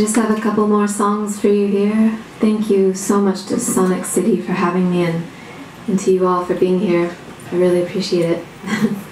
just have a couple more songs for you here. Thank you so much to Sonic City for having me and to you all for being here. I really appreciate it.